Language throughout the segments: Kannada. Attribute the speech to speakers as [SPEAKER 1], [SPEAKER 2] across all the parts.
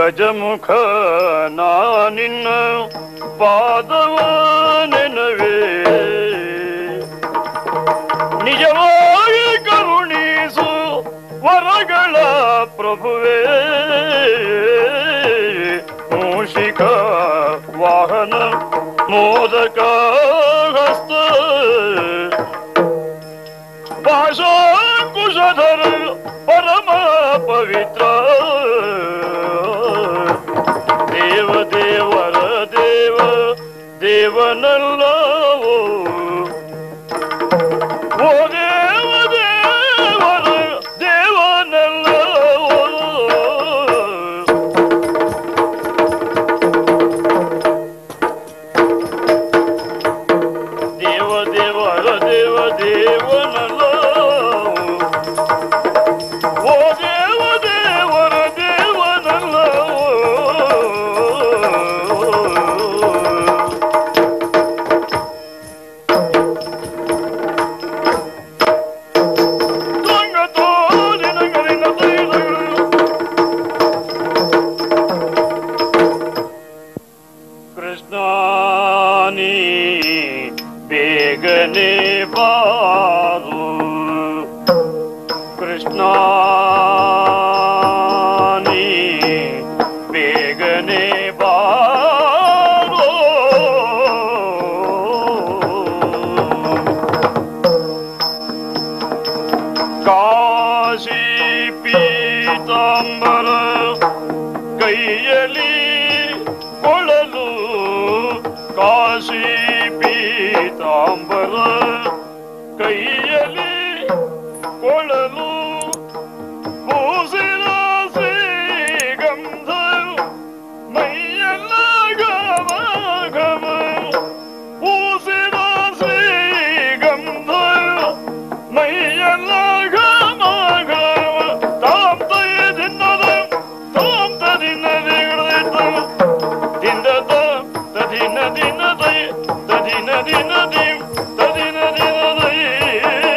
[SPEAKER 1] ಗಜಮುಖ ನಿನ್ನ ಪಾದವ ನೆನವೇ ನಿಜವಾಗಿ ಕರುಣಿಸು ವರಗಳ ಪ್ರಭುವೇ ಮೂಷಿಕ ವಾಹನ ಮೋದಕ ಹಸ್ತ ಭಾಷಾಂಕುಶಧರ ಪರಮ ಪವಿತ್ರ ದೇವ ದೇವರ ದೇವ ದೇವನಲ್ಲವೋ ಓ ದೇವ ದೇವರ ದೇವನಲ್ಲವೋ ದೇವ ದೇವರ ದೇವ ದೇವನಲ್ಲವೋ ಓ ದೇವ ದೇವರ ದೇವನಲ್ಲವೋ ಕೃಷ್ಣಾನಿ ಬೇಗನೆ ಬಾರು ಕೃಷ್ಣಾನಿ ಬೇಗನೆ ಬಾರು ಕಾಶಿ ಪೀತಾಂಬರ ಕೈಯಲ್ಲಿ ಕೊಳಲು ಕಾಶಿ ಪೀತಾಂಬರ ಕೈಯಲ್ಲಿ ಕೊಳಲು ಪೂಸಿದ ಶ್ರೀಗಂಧ ಮೈಯೆಲ್ಲ ಘಮ ಘಮ ಪೂಸಿದ ಶ್ರೀಗಂಧ ಮೈಯೆಲ್ಲ ಘಮ ಘಮ ತಾಂ ತಯ ದಿನ್ನದ ತಾಂ ತದಿನ್ನದೆ ದಿಂದದ ತದಿನ ದಿನ ದಯ ತದಿನ ದಿನ ದಿಂ ತದಿನ ದಿನ ದಯ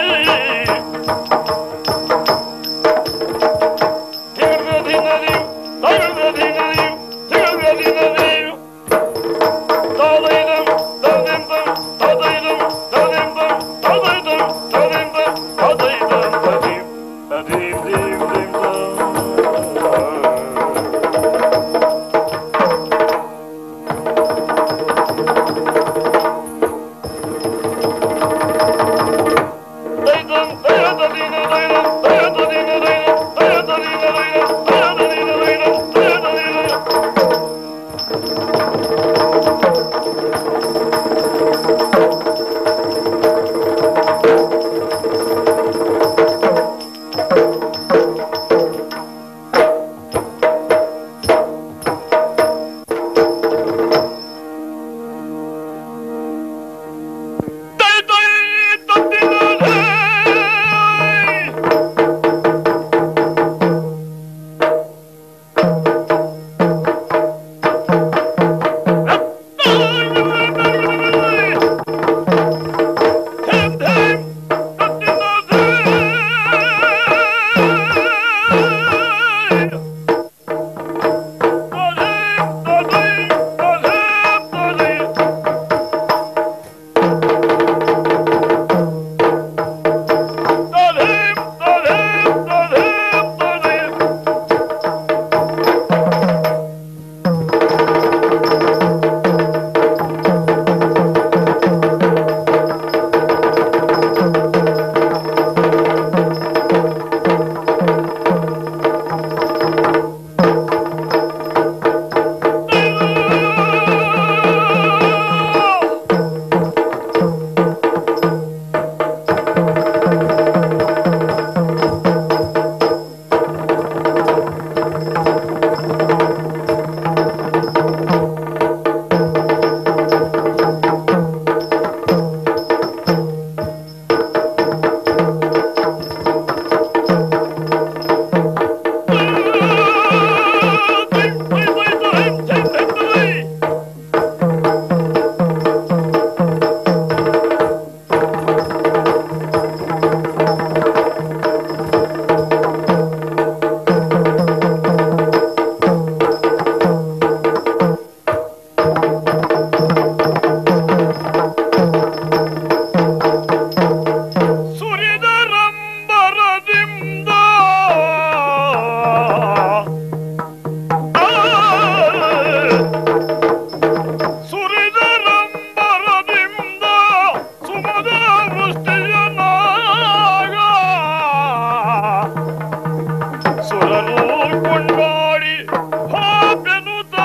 [SPEAKER 1] ಕೊಂಡಾಡಿ ಹಾಪೆನುತ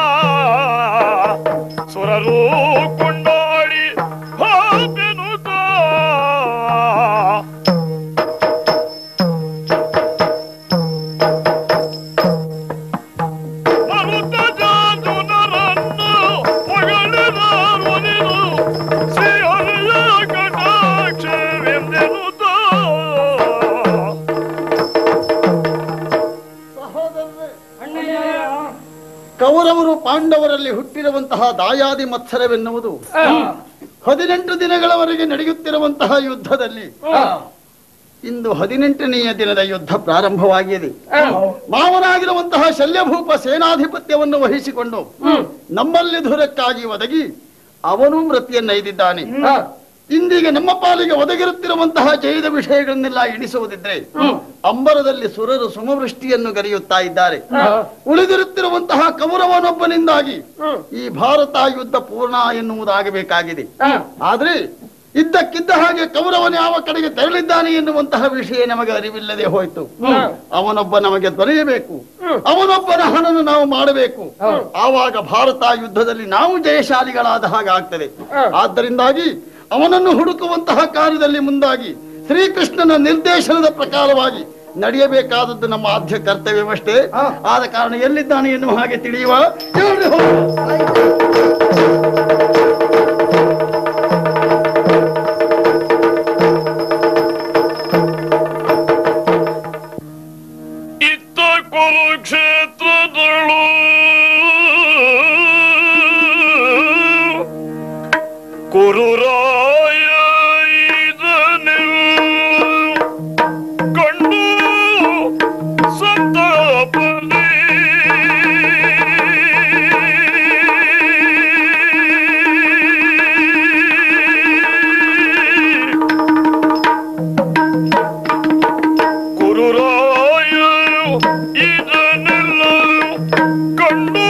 [SPEAKER 1] ಸುರರು ಕೊಂಡಾಡಿ ಹಾಪೆನುತ ಮರುತ ಜಾಜುನರನ್ನು ಹೊಗಳಿದರು ಶ್ರೀಹರಿಯ ಕಟಾಕ್ಷವೆಂದೆನುತ.
[SPEAKER 2] ಕೌರವರು ಪಾಂಡವರಲ್ಲಿ ಹುಟ್ಟಿರುವಂತಹ ದಾಯಾದಿ ಮತ್ಸರವೆನ್ನುವುದು 18 ದಿನಗಳವರೆಗೆ ನಡೆಯುತ್ತಿರುವಂತಹ ಯುದ್ಧದಲ್ಲಿ ಇಂದು 18ನೆಯ ದಿನದ ಯುದ್ಧ ಪ್ರಾರಂಭವಾಗಿದೆ. ಮಾವನಾಗಿರುವಂತಹ ಶಲ್ಯಭೂಪ ಸೇನಾಧಿಪತ್ಯವನ್ನು ವಹಿಸಿಕೊಂಡು ನಮ್ಮಲ್ಲಿ ಧುರಕ್ಕಾಗಿ ಒದಗಿ ಅವನು ಮೃತಿಯನ್ನೈದಿದ್ದಾನೆ. ಇಂದಿಗೆ ನಮ್ಮ ಪಾಲಿಗೆ ಒದಗಿರುತ್ತಿರುವಂತಹ ಜಯದ ವಿಷಯಗಳನ್ನೆಲ್ಲ ಎಣಿಸುವುದಿದ್ರೆ ಅಂಬರದಲ್ಲಿ ಸುರರು ಸುಮವೃಷ್ಟಿಯನ್ನು ಗರಿಯುತ್ತಾ ಇದ್ದಾರೆ. ಉಳಿದಿರುತ್ತಿರುವಂತಹ ಕೌರವನೊಬ್ಬನಿಂದಾಗಿ ಈ ಭಾರತ ಯುದ್ಧ ಪೂರ್ಣ ಎನ್ನುವುದಾಗಬೇಕಾಗಿದೆ. ಆದ್ರೆ ಇದ್ದಕ್ಕಿದ್ದ ಹಾಗೆ ಕೌರವನ ಯಾವ ಕಡೆಗೆ ತೆರಳಿದ್ದಾನೆ ಎನ್ನುವಂತಹ ವಿಷಯ ನಮಗೆ ಅರಿವಿಲ್ಲದೆ ಹೋಯ್ತು. ಅವನೊಬ್ಬ ನಮಗೆ ದೊರೆಯಬೇಕು, ಅವನೊಬ್ಬನ ಹಣವನ್ನು ನಾವು ಮಾಡಬೇಕು. ಆವಾಗ ಭಾರತ ಯುದ್ಧದಲ್ಲಿ ನಾವು ಜಯಶಾಲಿಗಳಾದ ಹಾಗಾಗ್ತದೆ. ಆದ್ದರಿಂದಾಗಿ ಅವನನ್ನು ಹುಡುಕುವಂತಹ ಕಾರ್ಯದಲ್ಲಿ ಮುಂದಾಗಿ ಶ್ರೀಕೃಷ್ಣನ ನಿರ್ದೇಶನದ ಪ್ರಕಾರವಾಗಿ ನಡೆಯಬೇಕಾದದ್ದು ನಮ್ಮ ಆದ್ಯ ಕರ್ತವ್ಯವಷ್ಟೇ. ಆದ ಕಾರಣ ಎಲ್ಲಿದ್ದಾನೆ ಎನ್ನುವ ಹಾಗೆ ತಿಳಿಯುವ.
[SPEAKER 1] ಇತ್ತ ಕುರುಕ್ಷೇತ್ರದಳು ಕುರುರಾಯ ಇದನ್ನು ಕಂಡು ಸಂತಾಪಲಿ ಕುರುರಾಯ ಇದನ್ನೆಲ್ಲ ಕಂಡು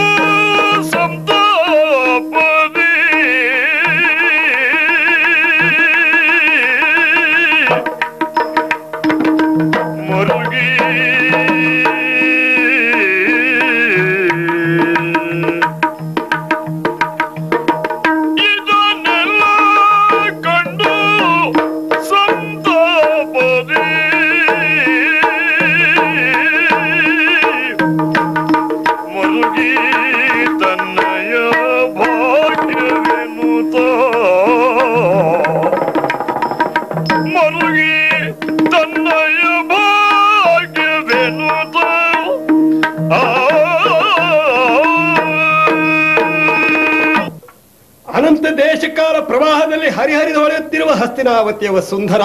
[SPEAKER 1] ಸಂತಾಪಲಿ ಮರುಗಿ ಇದನ್ನೆಲ್ಲ ಕಂಡು ಸಂತಾಪದಿ ಮರುಗಿ ತನ್ನಯ ಭಾಗ್ಯವೆನ್ನುತ್ತ ಮರುಗಿ ತನ್ನಯ ಭಾಗ್ಯವೆನ್ನುತ್ತ
[SPEAKER 3] ಅನಂತ ದೇಶಕಾಲ ಪ್ರವಾಹದಲ್ಲಿ ಹರಿಹರಿದು ಹೊಳೆಯುತ್ತಿರುವ ಹಸ್ತಿನಾವತಿಯ ಸುಂದರ,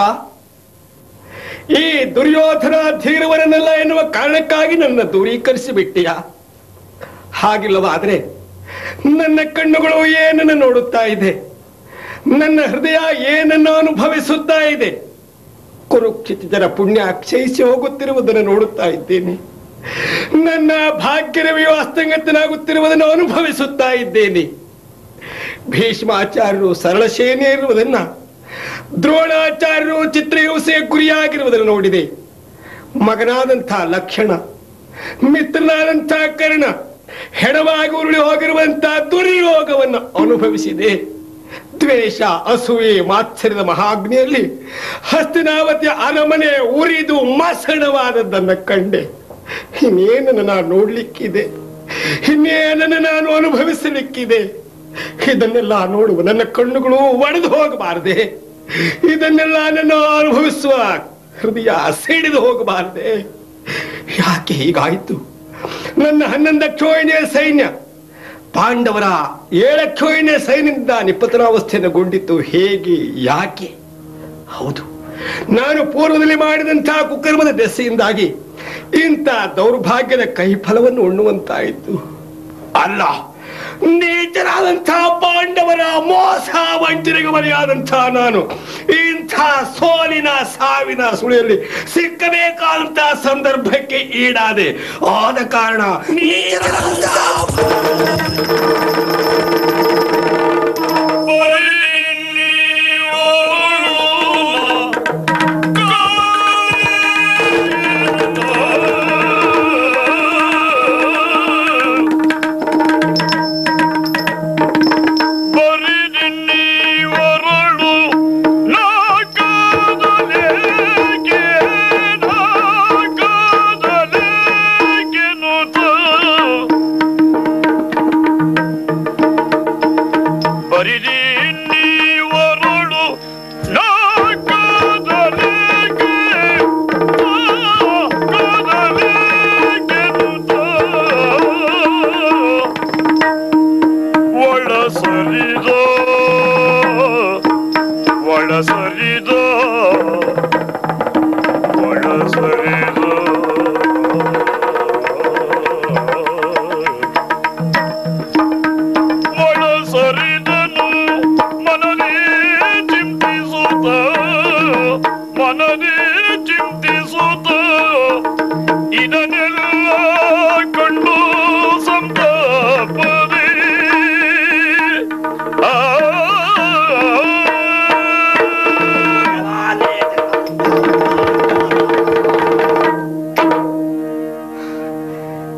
[SPEAKER 3] ಈ ದುರ್ಯೋಧನ ಧೀರವರನ್ನೆಲ್ಲ ಎನ್ನುವ ಕಾರಣಕ್ಕಾಗಿ ನನ್ನ ದೂರೀಕರಿಸಿ ಬಿಟ್ಟಿಯ. ಹಾಗಿಲ್ಲವಾದ್ರೆ ನನ್ನ ಕಣ್ಣುಗಳು ಏನನ್ನು ನೋಡುತ್ತಾ ಇದೆ, ನನ್ನ ಹೃದಯ ಏನನ್ನು ಅನುಭವಿಸುತ್ತಾ ಇದೆ. ಕುರುಕ್ಷಿತಿಜರ ಪುಣ್ಯ ಕ್ಷಯಿಸಿ ಹೋಗುತ್ತಿರುವುದನ್ನು ನೋಡುತ್ತಾ ಇದ್ದೇನೆ. ನನ್ನ ಭಾಗ್ಯರವಿಯು ಅಸ್ತಂಗತನಾಗುತ್ತಿರುವುದನ್ನು ಅನುಭವಿಸುತ್ತಾ ಇದ್ದೇನೆ. ಭೀಷ್ಮಾಚಾರ್ಯರು ಸರಳ ಸೇನೆ ಇರುವುದನ್ನ, ದ್ರೋಣಾಚಾರ್ಯರು ಚಿತ್ರಹಿಂಸೆಯ ಗುರಿಯಾಗಿರುವುದನ್ನು ನೋಡಿದೆ. ಮಗನಾದಂಥ ಲಕ್ಷಣ, ಮಿತ್ರನಾದಂಥ ಕರ್ಣ, ಹೆಣವಾಗಿ ಉರುಳಿ ಹೋಗಿರುವಂತಹ ದುರ್ಯೋಗವನ್ನು ಅನುಭವಿಸಿದೆ. ದ್ವೇಷ, ಅಸೂಯೆ, ಮಾತ್ಸರ್ಯದ ಮಹಾಗ್ನಿಯಲ್ಲಿ ಹಸ್ತಿನಾವತಿಯ ಅರಮನೆ ಉರಿದು ಮಸಣವಾದದ್ದನ್ನು ಕಂಡೆ. ಇನ್ನೇನನ್ನು ನಾನು ನೋಡ್ಲಿಕ್ಕಿದೆ, ಇನ್ನೇನನ್ನು ನಾನು ಅನುಭವಿಸಲಿಕ್ಕಿದೆ. ಇದನ್ನೆಲ್ಲ ನೋಡುವ ನನ್ನ ಕಣ್ಣುಗಳು ಒಡೆದು ಹೋಗಬಾರದೆ, ಇದನ್ನೆಲ್ಲ ನನ್ನ ಅನುಭವಿಸುವ ಹೃದಯ ಸಿಡಿದು ಹೋಗಬಾರದೆ. ಯಾಕೆ ಹೀಗಾಯಿತು? ನನ್ನ 11 ಅಕ್ಷೋಹಿಣಿಯ ಸೈನ್ಯ ಪಾಂಡವರ 7 ಅಕ್ಷೋಹಿಣಿಯ ಸೈನ್ಯದಿಂದ ನಿಪತನಾವಸ್ಥೆಯನ್ನುಗೊಂಡಿತ್ತು. ಹೇಗೆ, ಯಾಕೆ? ಹೌದು, ನಾನು ಪೂರ್ವದಲ್ಲಿ ಮಾಡಿದಂತಹ ಕುಕರ್ಮದ ದೆಸೆಯಿಂದಾಗಿ ಇಂಥ ದೌರ್ಭಾಗ್ಯದ ಕೈಫಲವನ್ನು ಉಣ್ಣುವಂತಾಯಿತು. ಅಲ್ಲ, ನೀಚರಾದಂತಹ ಪಾಂಡವರ ಮೋಸ ವಂಚನೆಗೆ ಬಲಿಯಾದಂತಹ ನಾನು ಇಂಥ ಸೋಲಿನ ಸಾವಿನ ಸುಳಿಯಲ್ಲಿ ಸಿಕ್ಕಬೇಕಾದಂತಹ ಸಂದರ್ಭಕ್ಕೆ ಈಡಾದೆ. ಆದ ಕಾರಣ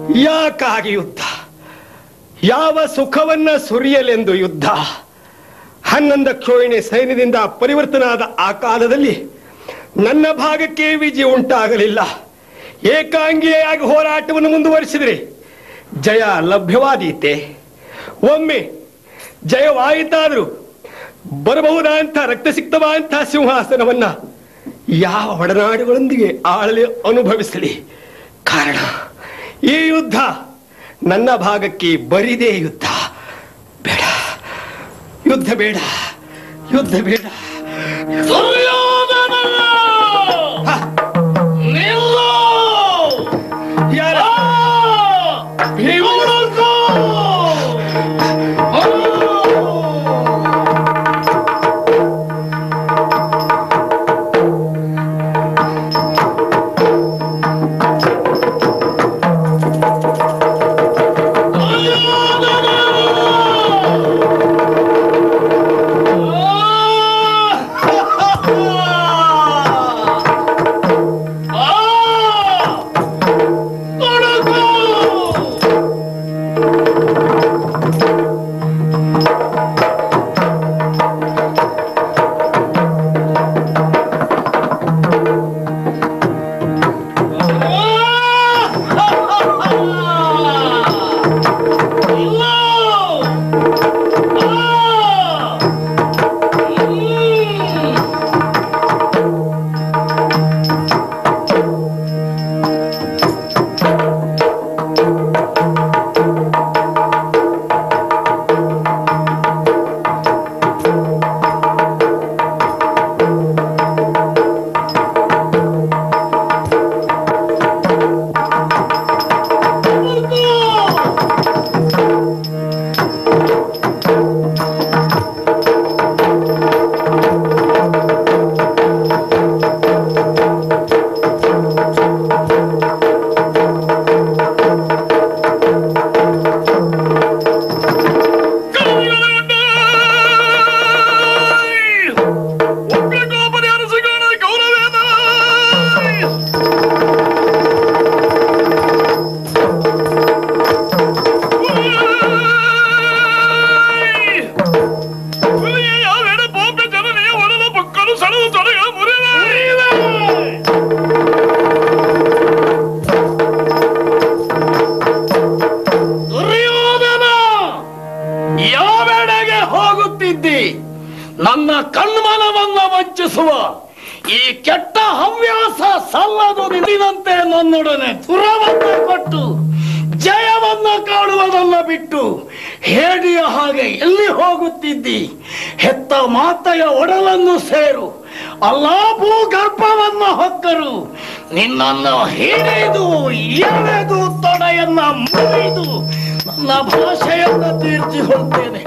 [SPEAKER 3] ಯಾಕಾಗಿ ಯುದ್ಧ? ಯಾವ ಸುಖವನ್ನ ಸುರಿಯಲೆಂದು ಯುದ್ಧ? 11 ಕ್ಷೋಹಿಣಿ ಸೈನ್ಯದಿಂದ ಪರಿವರ್ತನಾದ ಆ ಕಾಲದಲ್ಲಿ ನನ್ನ ಭಾಗಕ್ಕೆ ವಿಜಯ ಉಂಟಾಗಲಿಲ್ಲ. ಏಕಾಂಗಿಯಾಗಿ ಹೋರಾಟವನ್ನು ಮುಂದುವರಿಸಿದರೆ ಜಯ ಲಭ್ಯವಾದೀತೆ. ಒಮ್ಮೆ ಜಯವಾಯಿತಾದರೂ ಬರಬಹುದಂಥ ರಕ್ತಸಿಕ್ತವಾದಂಥ ಸಿಂಹಾಸನವನ್ನ ಯಾವ ಒಡನಾಡುಗಳೊಂದಿಗೆ ಆಳಲಿ ಅನುಭವಿಸಲಿ? ಕಾರಣ ಈ ಯುದ್ಧ ನನ್ನ ಭಾಗಕ್ಕೆ ಬರಿದೇ ಯುದ್ಧ. ಬೇಡ, ಯುದ್ಧ ಬೇಡ, ಯುದ್ಧ ಬೇಡ. ಯಾರ?
[SPEAKER 4] ನನ್ನ ಕಣ್ಮನವನ್ನ ವಂಚಿಸುವ ಈ ಕೆಟ್ಟ ಹವ್ಯಾಸ ಸಲ್ಲದು. ನಿನ್ನಂತೆ ನನ್ನೊಡನೆ ಸುರವನ್ನ ಕೊಟ್ಟು ಜಯವನ್ನ ಕಾಣುವುದನ್ನ ಬಿಟ್ಟು ಹೇಡಿಯ ಹಾಗೆ ಎಲ್ಲಿ ಹೋಗುತ್ತಿದ್ದಿ? ಹೆತ್ತ ಮಾತೆಯ ಒಡಲನ್ನು ಸೇರು, ಅಲ್ಲಾ ಭೂಗರ್ಭವನ್ನ ಹೊಕ್ಕರು. ನಿನ್ನನ್ನು ಹಿಡಿದು ಎಳೆದು ತೊಡೆಯನ್ನ ಮುರಿದು ನನ್ನ ಭಾಷೆಯನ್ನ ತೀರ್ಚಿಕೊಳ್ತೇನೆ.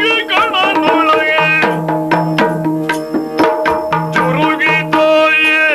[SPEAKER 1] Yeah.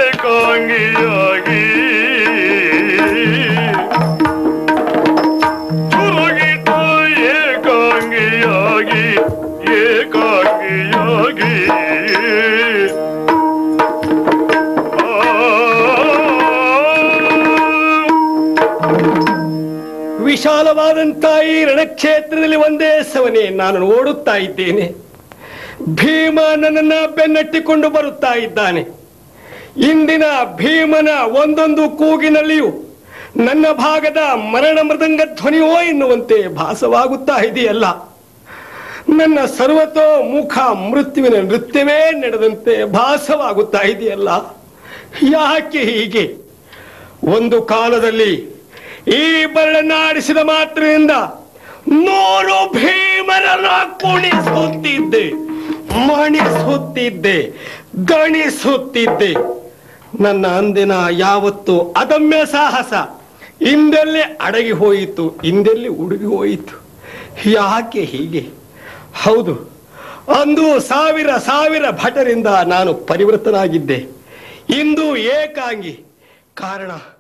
[SPEAKER 3] ವಿಶಾಲವಾದಂಥ ಈ ರಣಕ್ಷೇತ್ರದಲ್ಲಿ ಒಂದೇ ಸವನೆ ನಾನು ಓಡುತ್ತಾ ಇದ್ದೇನೆ. ಭೀಮ ನನ್ನನ್ನ ಬೆನ್ನಟ್ಟಿಕೊಂಡು ಬರುತ್ತಾ ಇದ್ದಾನೆ. ಇಂದಿನ ಭೀಮನ ಒಂದೊಂದು ಕೂಗಿನಲ್ಲಿಯೂ ನನ್ನ ಭಾಗದ ಮರಣ ಮೃದಂಗ ಧ್ವನಿಯೋ ಎನ್ನುವಂತೆ ಭಾಸವಾಗುತ್ತಾ ಇದೆಯಲ್ಲ. ನನ್ನ ಸರ್ವತೋ ಮುಖ ಮೃತ್ಯುವಿನ ನೃತ್ಯವೇ ನಡೆದಂತೆ ಭಾಸವಾಗುತ್ತಾ ಇದೆಯಲ್ಲ. ಯಾಕೆ ಹೀಗೆ? ಒಂದು ಕಾಲದಲ್ಲಿ ಈ ಬರಡನ್ನಾಡಿಸಿದ ಮಾತ್ರದಿಂದ 100 ಭೀಮರನ್ನ ಕುಣಿಸುತ್ತಿದ್ದೆ, ಮಣಿಸುತ್ತಿದ್ದೆ, ಗಣಿಸುತ್ತಿದ್ದೆ. ನನ್ನ ಅಂದಿನ ಯಾವತ್ತು ಅದಮ್ಯ ಸಾಹಸ ಇಂದೆಲ್ಲಿ ಅಡಗಿ ಹೋಯಿತು, ಇಂದೆಲ್ಲಿ ಉಡುಗಿ ಹೋಯಿತು. ಯಾಕೆ ಹೀಗೆ? ಹೌದು, ಅಂದು ಸಾವಿರ ಭಟರಿಂದ ನಾನು ಪರಿವೃತನಾಗಿದ್ದೆ, ಇಂದು ಏಕಾಂಗಿ. ಕಾರಣ